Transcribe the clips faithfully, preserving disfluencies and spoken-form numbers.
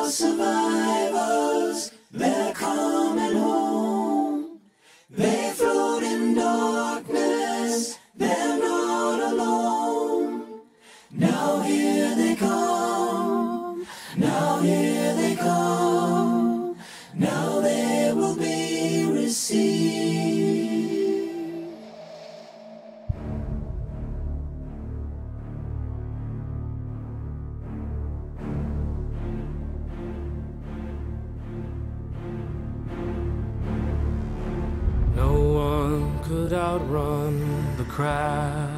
survivors, they're coming home. They float in darkness, they're not alone. Now here they come, now here they come, now they will be received. No one could outrun the crash.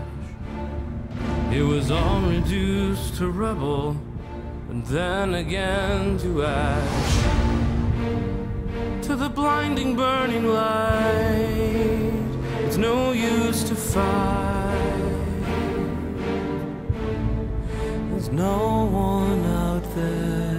It was all reduced to rubble, and then again to ash. To the blinding burning light, it's no use to fight. There's no one out there.